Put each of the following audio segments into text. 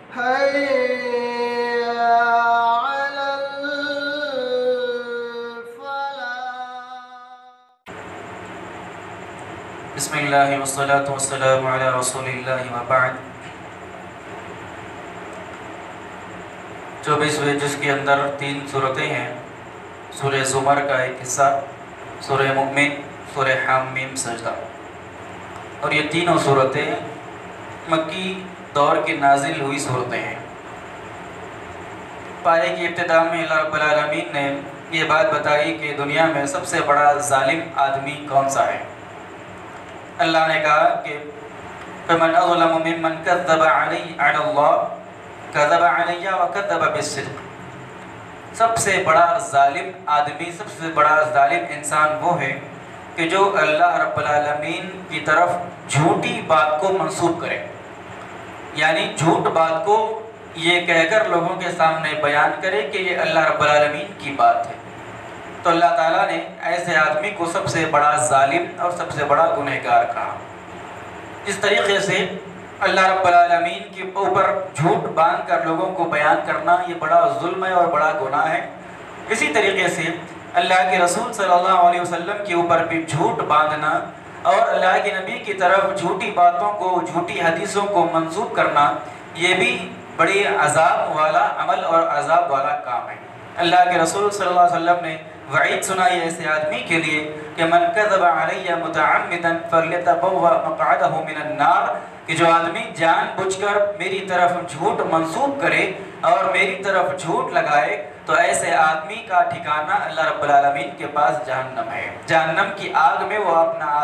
حي على الفلاح. بسم اللہ والصلاة والسلام علی رسول اللہ وبعد. 24ویں جز کے اندر 3 صورتیں ہیں. سورہ زمر کا ایک حصہ، سورہ مؤمن، سورہ حامیم سجدہ. اور یہ تینوں صورتیں مکی دور کی نازل ہوئی صورتیں ہیں. پارے کی ابتدا میں اللہ رب العالمین نے یہ بات بتائی کہ دنیا میں سب سے بڑا ظالم آدمی کون سا ہے. اللہ نے کہا کہ فَمَنْ أَظْلَمُ مِمَّنْ كَذَّبَ عَلَى اللَّهِ كَذَّبَ عَلَيَّ وَكَذَّبَ بِالصِّدْقِ. سب سے بڑا ظالم آدمی، سب سے بڑا ظالم انسان وہ ہے کہ جو اللہ رب العالمین کی طرف جھوٹی بات کو منسوب کرے، یعنی جھوٹ بات کو یہ کہہ کر لوگوں کے سامنے بیان کرے کہ یہ اللہ رب العالمین کی بات ہے. تو اللہ تعالیٰ نے ایسے آدمی کو سب سے بڑا ظالم اور سب سے بڑا گنہگار کہا. اس طریقے سے اللہ رب العالمین کے اوپر جھوٹ باندھ کر لوگوں کو بیان کرنا یہ بڑا ظلم ہے اور بڑا گناہ ہے. اسی طریقے سے اللہ کے رسول صلی اللہ علیہ وسلم کے اوپر بھی جھوٹ باندھنا اور اللہ کے نبی کی طرف جھوٹی باتوں کو، جھوٹی حدیثوں کو منسوب کرنا، یہ بھی بڑی عذاب والا عمل اور عذاب والا کام ہے. اللہ کے رسول صلی اللہ علیہ وسلم نے وعید سنائی ایسے آدمی کے لیے کہ من کذب علی متعمدا فلیتبوأ مقعدہ من النار، کہ جو آدمی جان بوجھ کر میری طرف جھوٹ منسوب کرے اور میری طرف جھوٹ لگائے تو ایسے آدمی کا ٹھکانہ اللہ رب العالمین کے پاس جہنم ہے. جہنم کی آگ میں وہ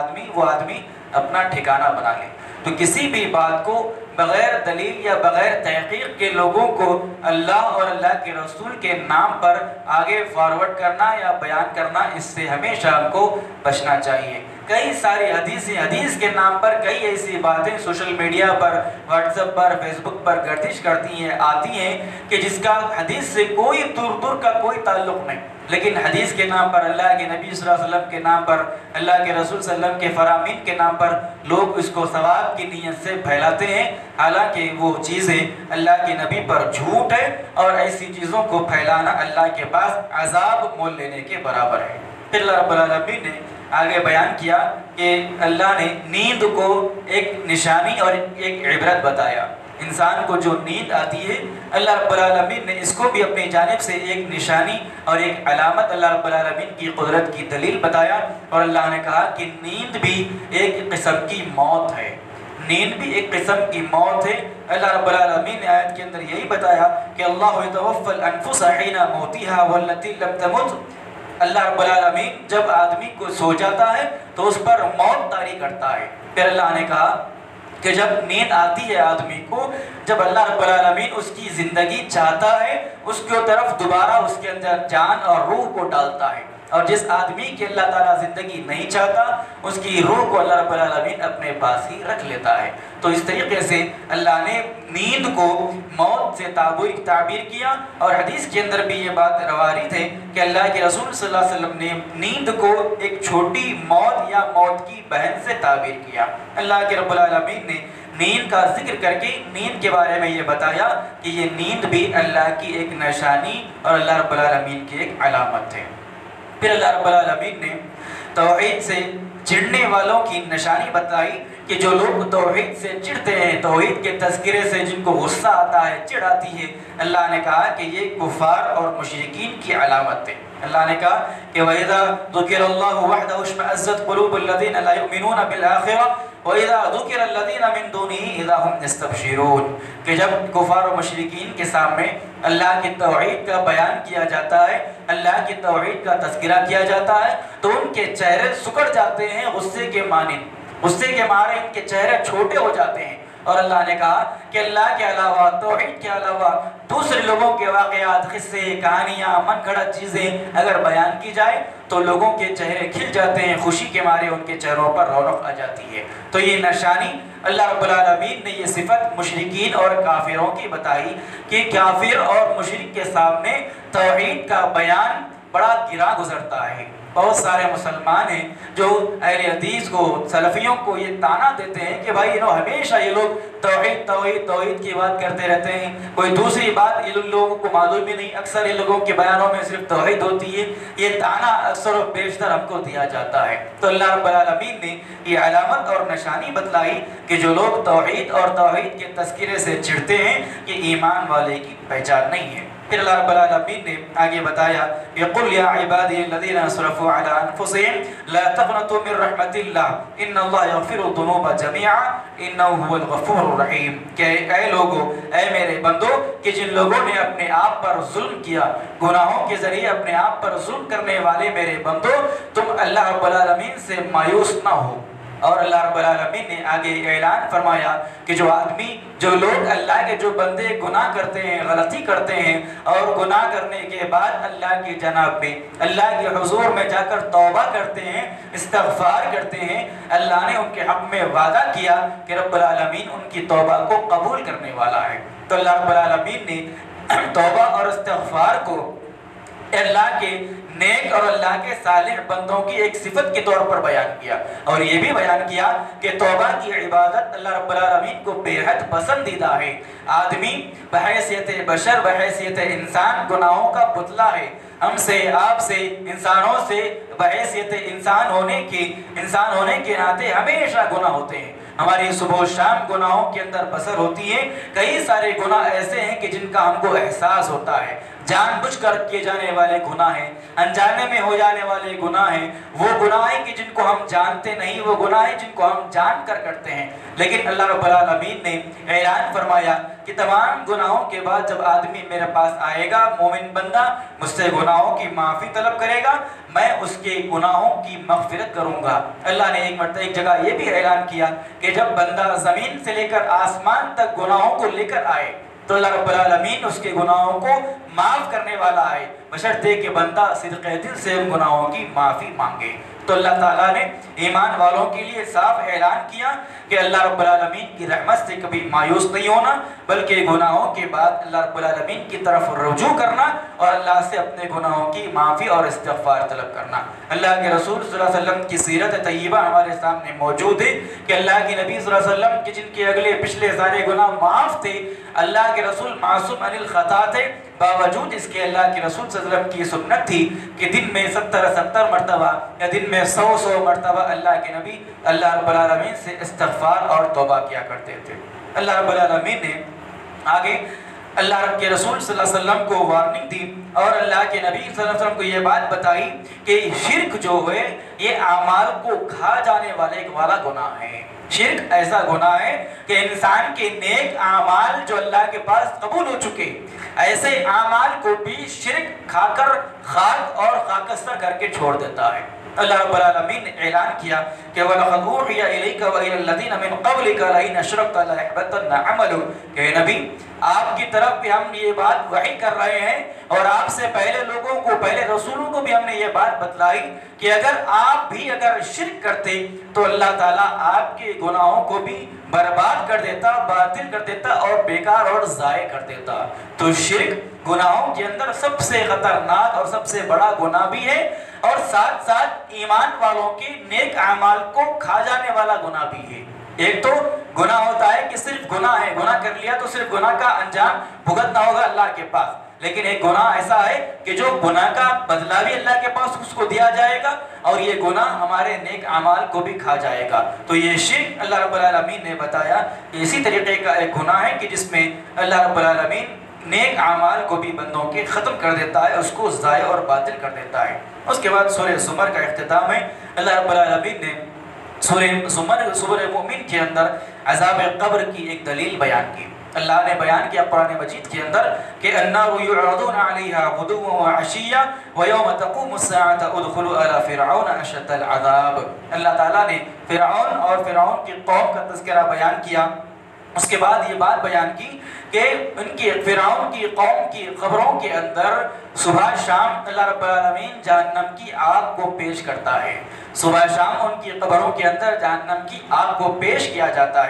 آدمی اپنا ٹھکانہ بنا لے. تو کسی بھی بات کو بغیر دلیل یا بغیر تحقیق کے لوگوں کو اللہ اور اللہ کے رسول کے نام پر آگے فارورڈ کرنا یا بیان کرنا، اس سے ہمیشہ ہم کو بچنا چاہیے. کئی ساری حدیث کے نام پر کئی ایسی باتیں سوشل میڈیا پر، واٹس ایپ پر، فیس بک پر گردش آتی ہیں کہ جس کا حدیث سے کوئی دور کا کوئی تعلق نہیں، لیکن حدیث کے نام پر، اللہ کے نبی صلی اللہ علیہ وسلم کے نام پر، اللہ کے رسول صلی اللہ علیہ وسلم کے فرامین کے نام پر لوگ اس کو ثواب کی نیت سے پھیلاتے ہیں، حالانکہ وہ چیزیں اللہ کے نبی پر جھوٹ ہے اور ایسی چیزوں کو پھیلانا اللہ کے پاس عذاب مول لینے کے برابر ہے. پھر اللہ رب العالمین نے آگے بیان کیا کہ اللہ نے نیند کو ایک نشانی اور ایک عبرت بتایا. انسان کو جو نیند آتی ہے اللہ رب العالمین نے اس کو بھی اپنی جانب سے ایک نشانی اور ایک علامت، اللہ رب العالمین کی قدرت کی دلیل بتایا. اور اللہ نے کہا کہ نیند بھی ایک قسم کی موت ہے. نیند بھی ایک قسم کی موت ہے. اللہ رب العالمین نے آیت کے اندر یہی بتایا کہ اللہ یتوفی الانفس حین موتها والتي لم تمت. اللہ رب العالمین جب آدمی کو سو جاتا ہے تو اس پر موت طاری کرتا ہے. پھر اللہ نے کہا کہ جب نیند آتی ہے آدمی کو، جب اللہ رب العالمین اس کی زندگی چاہتا ہے اس کی طرف دوبارہ اس کے اندر جان اور روح کو ڈالتا ہے، اور جس آدمی کی اللہ تعالیٰ زندگی نہیں چاہتا اس کی روح کو اللہ رب العالمین اپنے پاس ہی رکھ لیتا ہے. تو اس طریقے سے اللہ نے نیند کو موت سے تعبیر کیا. اور حدیث کے اندر بھی یہ بات روایت ہے کہ اللہ کے رسول صلی اللہ علیہ وسلم نے نیند کو ایک چھوٹی موت یا موت کی بہن سے تعبیر کیا. اللہ کے رب العالمین نے نیند کا ذکر کر کے نیند کے بارے میں یہ بتایا کہ یہ نیند بھی اللہ کی ایک نشانی اور اللہ رب العالمین کی ایک علامت ہے. پھر اللہ رب العالمین نے توحید سے چڑھنے والوں کی نشانی بتائی کہ جو لوگ توحید سے چڑھتے ہیں، توحید کے تذکرے سے جن کو غصہ آتا ہے، چڑھ آتی ہے، اللہ نے کہا کہ یہ کفار اور مشرکین کی علامت ہے. اللہ نے کہا کہ وَإِذَا ذُكِرَ اللَّهُ وَحْدَهُ اشْمَأَزَّتْ قُلُوبُ الَّذِينَ لَا يُؤْمِنُونَ بِالْآخِرَةِ وَإِذَا ذُكِرَ الَّذِينَ مِن دُونِهِ إِذَا هُمْ يَسْتَبْشِرُونَ. کہ جب کفار و مشرکین کے سامنے اللہ کی توحید کا بیان کیا جاتا ہے، اللہ کی توحید کا تذکرہ کیا جاتا ہے تو ان کے چہرے سکڑ جاتے ہیں غصے کے مانند. غصے کے مارے ان کے چہرے چھوٹے ہو جاتے ہیں. اور اللہ نے کہا کہ اللہ کے علاوہ، توحید کے علاوہ دوسرے لوگوں کے واقعات، قصے، کہانیاں، من گھڑت چیزیں اگر بیان کی جائے تو لوگوں کے چہرے کھل جاتے ہیں، خوشی کے مارے ان کے چہروں پر رونق آ جاتی ہے. تو یہ نشانی اللہ رب العالمین نے یہ صفت مشرکین اور کافروں کی بتائی کہ کافر اور مشرک کے سامنے توحید کا بیان بڑا گراں گزرتا ہے. بہت سارے مسلمان ہیں جو اہل حدیث کو، سلفیوں کو یہ تانا دیتے ہیں کہ بھائی ہمیشہ یہ لوگ توحید توحید توحید کی بات کرتے رہتے ہیں، کوئی دوسری بات ان لوگوں کو معلوم ہی نہیں، اکثر ان لوگوں کے بیانوں میں صرف توحید ہوتی ہے، یہ تانا اکثر و بیشتر ہم کو دیا جاتا ہے۔ تو اللہ رب العالمین نے یہ علامت اور نشانی بتلائی کہ جو لوگ توحید اور توحید کے تذکرے سے چڑھتے ہیں یہ ایمان والے کی پہچان نہیں ہے۔ پھر اللہ رب العالمین نے آگے بتایا کہ قُلْ يَا عِبَادِيَ الَّذِينَ أَسْرَفُوا عَلَىٰ أَنفُسِهِمْ لَا تَقْنَطُوا مِن رَحْمَةِ اللَّهِ إِنَّ اللَّهَ يَغْفِرُ الذُّنُوبَ جَمِيعًا إِنَّهُ هُوَ الْغَفُورُ الرَّحِيمُ کہ اے لوگو، اے میرے بندو، کہ جن لوگوں نے اپنے آپ پر ظلم کیا، گناہوں کے ذریعے اپنے آپ پر ظلم کرنے والے میرے بندو، تم اللہ رب العالمین سے مایوس نہ ہو۔ اور اللہ رب العالمین نے آگے اعلان فرمایا کہ جو آدمی، جو لوگ اللہ کے جو بندے گناہ کرتے ہیں، غلطی کرتے ہیں، اور گناہ کرنے کے بعد اللہ کی جناب میں، اللہ کے حضور میں جا کر توبہ کرتے ہیں، استغفار کرتے ہیں، اللہ نے ان کے حق میں وعدہ کیا کہ رب العالمین ان کی توبہ کو قبول کرنے والا ہے۔ تو اللہ رب العالمین نے توبہ اور استغفار کو اللہ کے نیک اور اللہ کے صالح بندوں کی ایک صفت کے طور پر بیان کیا، اور یہ بھی بیان کیا کہ توبہ کی عبادت اللہ رب العالمین کو بے حد پسندیدہ ہے۔ آدمی بحیثیت بشر، بحیثیت انسان گناہوں کا پتلا ہے۔ ہم سے، آپ سے، انسانوں سے بحیثیت انسان ہونے کے ناطے ہمیشہ گناہ ہوتے ہیں۔ ہماری صبح و شام گناہوں کے اندر بسر ہوتی ہے۔ کئی سارے گناہ ایسے ہیں کہ جن کا ہم کو احساس ہوتا ہے، جان بوجھ کر کیے جانے والے گناہ ہیں، انجانے میں ہو جانے والے گناہ ہیں، وہ گناہ ہیں کہ جن کو ہم جانتے نہیں، وہ گناہ ہیں جن کو ہم جان کر کرتے ہیں۔ لیکن اللہ رب العالمین نے اعلان فرمایا کہ تمام گناہوں کے بعد جب آدمی میرے پاس آئے گا، مومن بندہ مجھ سے گناہوں کی معافی طلب کرے گا، میں اس کے گناہوں کی مغفرت کروں گا۔ اللہ نے ایک جگہ یہ بھی اعلان کیا کہ جب بندہ زمین سے لے کر آسمان تک گناہوں کو لے کر آئے تو اللہ رب العالمین اس کے گناہوں کو معاف کرنے والا ہے، بشرطے کہ بندہ صدق دل سے ان گناہوں کی معافی مانگے۔ تو اللہ تعالیٰ نے ایمان والوں کے لیے صاف اعلان کیا کہ اللہ رب العالمین کی رحمت سے کبھی مایوس نہیں ہونا، بلکہ گناہوں کے بعد اللہ رب العالمین کی طرف رجوع کرنا اور اللہ سے اپنے گناہوں کی معافی اور استغفار طلب کرنا۔ اللہ کے رسول صلی اللہ علیہ وسلم کی سیرت طیبہ ہمارے سامنے موجود ہے کہ اللہ کے نبی صلی اللہ علیہ وسلم کے جن کے اگلے پچھلے سارے گناہ معاف تھے، اللہ کے رسول معصوم عن الخطا تھے، باوجود اس کے اللہ کے رسول صلی اللہ علیہ وسلم کی سنت تھی کہ دن میں 70 مرتبہ یا دن میں 100 مرتبہ اللہ کے نبی اللہ رب العالمین سے استغفار اور توبہ کیا کرتے تھے۔ اللہ رب العالمین نے آگے اللہ رب کے رسول صلی اللہ علیہ وسلم کو وارننگ دی اور اللہ کے نبی صلی اللہ علیہ وسلم کو یہ بات بتائی کہ شرک جو ہے یہ اعمال کو کھا جانے والا گناہ ہے۔ شرک ایسا گناہ ہے کہ انسان کے نیک اعمال جو اللہ کے پاس قبول ہو چکے، ایسے اعمال کو بھی شرک کھا کر خاک اور خاکستر کر کے چھوڑ دیتا ہے۔ اللہ رب العالمین نے اعلان کیا کہ وَلَقَدْ أُوحِيَ إِلَيْكَ وَإِلَى الَّذِينَ مِن قَبْلِكَ لَئِنْ أَشْرَكْتَ لَيَحْبَطَنَّ عَمَلُكَ کہ نبی آپ کی طرف بھی ہم یہ بات وحی کر رہے ہیں، اور آپ سے پہلے لوگوں کو، پہلے رسولوں کو بھی ہم نے یہ بات بتلائی کہ اگر شرک کرتے تو اللہ تعالیٰ آپ کے گناہوں کو بھی برباد کر دیتا، باطل کر دیتا اور بیکار اور ضائع کر دیتا۔ تو شرک گناہوں کے اندر سب سے خطرناک اور سب سے بڑا گناہ بھی ہے، اور ساتھ ساتھ ایمان والوں کے نیک اعمال کو کھا جانے والا گناہ بھی ہے۔ ایک تو گناہ ہوتا ہے کہ صرف گناہ ہے، گناہ کر لیا تو صرف گناہ کا انجام بھگتنا ہوگا اللہ کے پاس، لیکن ایک گناہ ایسا ہے کہ جو گناہ کا بدلہ بھی اللہ کے پاس اس کو دیا جائے گا، اور یہ گناہ ہمارے نیک اعمال کو بھی کھا جائے گا۔ تو یہ شرک اللہ رب العالمین نے بتایا اسی طریقے کا ایک گناہ ہے کہ جس میں اللہ رب العالمین نیک اعمال کو بھی بندوں کے ختم کر دیتا ہے، اس کو ضائع اور باطل کر دیتا ہے۔ اس کے بعد سورہ زمر کا اختتام ہے۔ اللہ رب العالمین نے سورہ مومن کے اندر عذاب قبر کی ایک دلیل بیان کی۔ اللہ نے بیان کیا قرآن مجید کے اندر کہ النار یعرضون علیہا غدوا وعشیا ویوم تقوم الساعة ادخلوا آل فرعون اشد العذاب۔ اللہ تعالیٰ نے فرعون اور فرعون کی قوم کا تذکرہ بیان کیا، اس کے بعد یہ بات بیان کی کہ ان کی فرعون کی قوم کی قبروں کے اندر صبح شام اللہ رب العالمین جہنم کی آگ کو پیش کرتا ہے۔ صبح شام ان کی قبروں کے اندر جہنم کی آگ کو پیش کیا جاتا ہے۔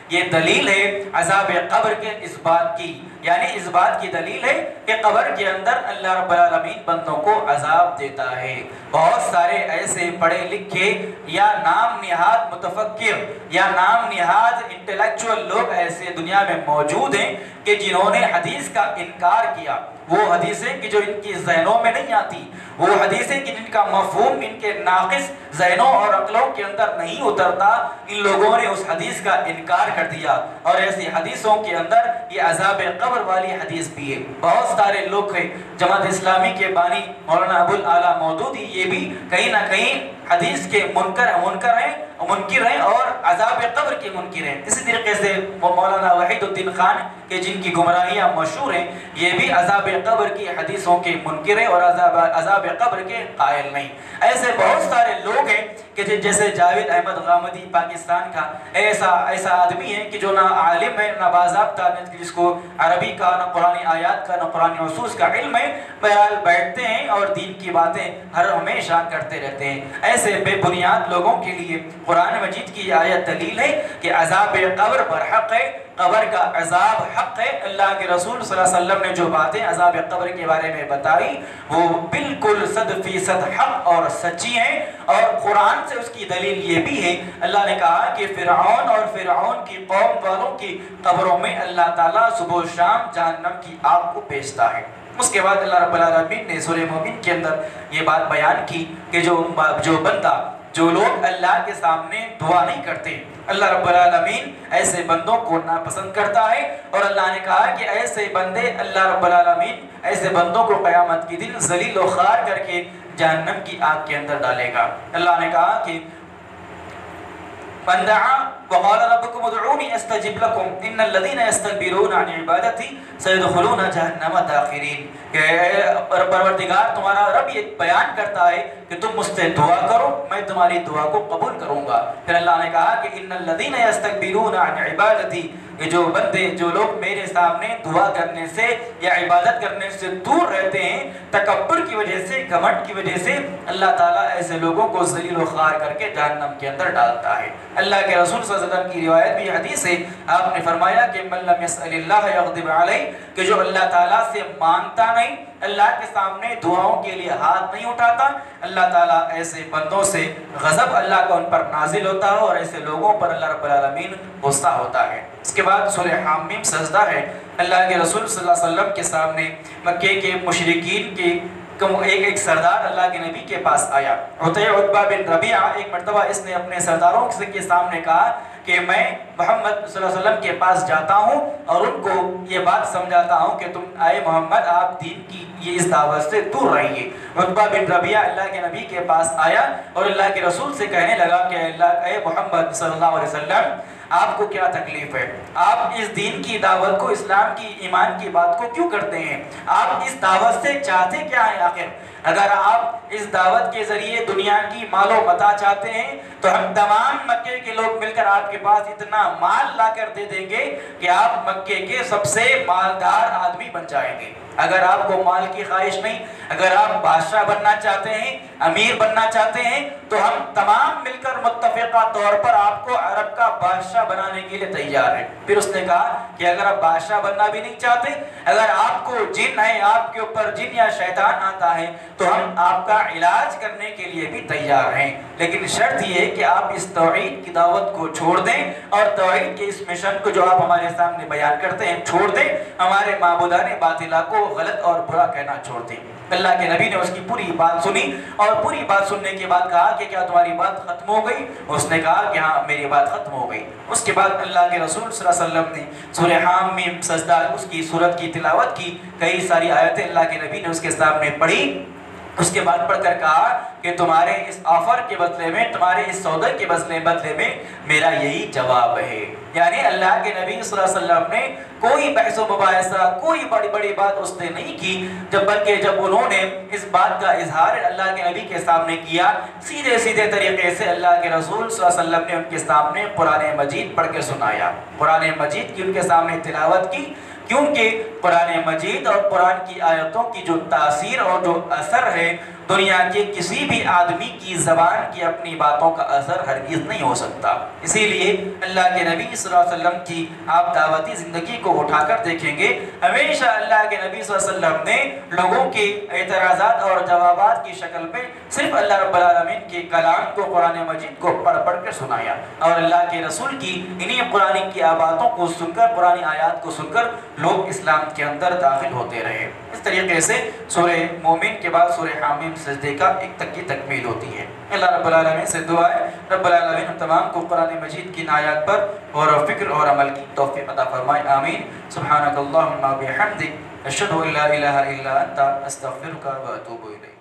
یہ دلیل ہے عذاب قبر کے اس بات کی، یعنی اس بات کی دلیل ہے کہ قبر کے اندر اللہ رب العالمین بندوں کو عذاب دیتا ہے۔ بہت سارے ایسے پڑھے لکھے یا نام نہاد متفکر یا نام نہاد انٹلیکچوئل لوگ ایسے دنیا میں موجود ہیں کہ جنہوں نے حدیث کا انکار کیا، وہ حدیثیں کہ جو ان کی ذہنوں میں نہیں آتی، وہ حدیثیں کہ جن کا مفہوم ان کے ناقص ذہنوں اور عقلوں کے اندر نہیں اترتا، ان لوگوں نے اس حدیث کا انکار کر دیا۔ اور ایسی حدیثوں کے اندر یہ عذاب قبر والی حدیث بھی ہے۔ بہت سارے لوگ ہیں، جماعت اسلامی کے بانی مولانا ابو الاعلیٰ مودودی، یہ بھی کہیں نہ کہیں حدیث کے منکر ہیں اور عذاب قبر کے منکر ہیں۔ اسی طریقے سے مولانا وحید الدین خان کہ جن کی گمراہیاں مشہور ہیں، یہ بھی عذاب قبر کی حدیثوں کے منکر ہیں اور عذاب قبر کے قائل نہیں۔ ایسے بہت سارے لوگ ہیں کہ جیسے جاوید احمد غامدی پاکستان کا ایسا آدمی ہے کہ جو نہ عالم ہے نہ باضابطہ، جس کو عربی کا نہ قرآن آیات کا نہ قرآن نصوص کا علم ہے، بہرحال بیٹھتے ہیں اور دین کی باتیں ہر ہمیشہ کرتے رہتے ہیں۔ ایسے بے بنیاد لوگوں کے لیے قرآن مجید کی آیت دلیل ہے کہ عذاب قبر برحق ہے، قبر کا عذاب حق ہے۔ اللہ کے رسول صلی اللہ علیہ وسلم نے جو باتیں عذاب قبر کے بارے میں بتائی وہ بالکل 100% حق اور سچی ہیں، اور قرآن سے اس کی دلیل یہ بھی ہے، اللہ نے کہا کہ فرعون اور فرعون کی قوم والوں کی قبروں میں اللہ تعالیٰ صبح و شام جہنم کی آگ کو بھیجتا ہے۔ اس کے بعد اللہ رب العالمین نے سورہ مومن کے اندر یہ بات بیان کی کہ جو لوگ اللہ کے سامنے دعا نہیں کرتے، اللہ رب العالمین ایسے بندوں کو ناپسند کرتا ہے، اور اللہ نے کہا کہ ایسے بندے اللہ رب العالمین ایسے بندوں کو قیامت کے دن ذلیل و خوار کر کے جہنم کی آگ کے اندر ڈالے گا۔ اللہ نے کہا کہ من دعا وقال ربكم ادعوني استجب لكم ان الذين يستكبرون عن عبادتي سيدخلون جہنم داخرین، کہ پروردگار تمہارا رب یہ بیان کرتا ہے کہ تم مجھ سے دعا کرو، میں تمہاری دعا کو قبول کروں گا۔ پھر اللہ نے کہا کہ ان الذين يستكبرون عن عبادتي، کہ جو بندے جو لوگ میرے سامنے دعا کرنے سے یا عبادت کرنے سے دور رہتے ہیں، تکبر کی وجہ سے، گھمنڈ کی وجہ سے، اللہ تعالیٰ ایسے لوگوں کو ذلیل و خوار کر کے جہنم کے اندر ڈالتا ہے۔ اللہ کے رسول صلی اللہ علیہ وسلم کی روایت بھی حدیث ہے، آپ نے فرمایا کہ من لم يسأل اللہ یغضب علیہ، کہ جو اللہ تعالیٰ سے مانگتا نہیں، اللہ کے سامنے دعاؤں کے لیے ہاتھ نہیں اٹھاتا، اللہ تعالیٰ ایسے بندوں سے غضب اللہ کا ان پر نازل ہوتا ہے، اور ایسے لوگوں پر اللہ رب العالمین غصہ ہوتا ہے۔ اس کے بعد سورہ حامیم سجدہ ہے۔ اللہ کے رسول صلی اللہ علیہ وسلم کے سامنے مکے کے مشرکین کے ایک سردار اللہ کے نبی کے پاس آیا، عتبہ بن ربیعہ، ایک مرتبہ اس نے اپنے سرداروں کے سامنے کہا کہ میں محمد صلی اللہ علیہ وسلم کے پاس جاتا ہوں اور ان کو یہ بات سمجھاتا ہوں کہ تم آئے محمد آپ دین کی یہ اس دعوت سے دور رہیے۔ عتبہ بن ربیعہ اللہ کے نبی کے پاس آیا اور اللہ کے رسول سے کہنے لگا کہ اے محمد صلی اللہ علیہ وسلم، آپ کو کیا تکلیف ہے؟ آپ اس دین کی دعوت کو، اسلام کی، ایمان کی بات کو کیوں کرتے ہیں؟ آپ اس دعوت سے چاہتے کیا ہیں آخر؟ اگر آپ اس دعوت کے ذریعے دنیا کی مال و متاع چاہتے ہیں تو ہم تمام مکے کے لوگ مل کر آپ کے پاس اتنا مال لا کر دے دیں گے کہ آپ مکے کے سب سے مالدار آدمی بن جائیں گے۔ اگر آپ کو مال کی خواہش نہیں، اگر آپ بادشاہ بننا چاہتے ہیں، امیر بننا چاہتے ہیں، تو ہم تمام مل کر متفقہ طور پر آپ کو عرب کا بادشاہ بنانے کے لیے تیار ہیں۔ پھر اس نے کہا کہ اگر آپ بادشاہ بننا بھی نہیں چاہتے، اگر آپ کو جن ہے، آپ کے اوپر جن یا شیطان آتا ہے، تو ہم آپ کا علاج کرنے کے لیے بھی تیار ہیں، لیکن شرط یہ ہے کہ آپ اس توحید کی دعوت کو چھوڑ دیں اور توحید کے اس مشن کو جو آپ ہمارے سامنے بیان کرتے ہیں چھوڑ دیں، ہمارے معبودان باطلہ کو غلط اور برا کہنا چھوڑ دیں۔ اللہ کے نبی نے اس کی پوری بات سنی اور پوری بات سننے کے بعد کہا کہ کیا تمہاری بات ختم ہو گئی؟ اس نے کہا کہ ہاں میری بات ختم ہو گئی۔ اس کے بعد اللہ کے رسول صلی اللہ علیہ وسلم نے سورہ حامیم سجدہ، اس کی سورت کی تلاوت کی، کئی ساری آیتیں اللہ کے نبی نے اس کے سامنے پڑھی۔ اس کے بعد پڑھ کر کہا کہ تمہارے اس آفر کے بدلے میں، تمہارے اس سودے کے بدلے میں میرا یہی جواب ہے۔ یعنی اللہ کے نبی صلی اللہ علیہ وسلم نے کوئی بحث و مباحثہ، کوئی بڑی بات اس نے نہیں کی، بلکہ جب انہوں نے اس بات کا اظہار اللہ کے نبی کے سامنے کیا، سیدھے طریقے سے اللہ کے رسول صلی اللہ علیہ وسلم نے ان کے سامنے قرآن مجید پڑھ کے سنایا، قرآن مجید کی ان کے سامنے تلاوت کی، کیونکہ قرآن مجید اور قرآن کی آیتوں کی جو تاثیر اور جو اثر ہے دنیا کے کسی بھی آدمی کی زبان کی اپنی باتوں کا اثر ہرگز نہیں ہو سکتا۔ اسی لیے اللہ کے نبی صلی اللہ علیہ وسلم کی آپ دعوتی زندگی کو اٹھا کر دیکھیں گے، ہمیشہ اللہ کے نبی صلی اللہ علیہ وسلم نے لوگوں کے اعتراضات اور جوابات کی شکل میں صرف اللہ رب العالمین کے کلام کو، قرآن مجید کو پڑھ پڑھ کر سنایا، اور اللہ کے رسول کی انہی قرآن کی باتوں کو سن کر، قرآن آیات کو سن کر لوگ اسلام کے اندر داخل ہوتے رہے۔ اس طریقے سے سورہ مومن کے بعد سورہ حامیم سجدے کا ایک تک کی تکمیل ہوتی ہے۔ اللہ رب العالمین سے دعا ہے رب العالمین ہم تمام کو قرآن مجید کی آیات پر غور و فکر اور عمل کی توفیق عطا فرمائے، آمین۔ سبحانک اللہم و بحمدک، اشہد ان لا الہ الا انت، استغفرک و اتوب الیک۔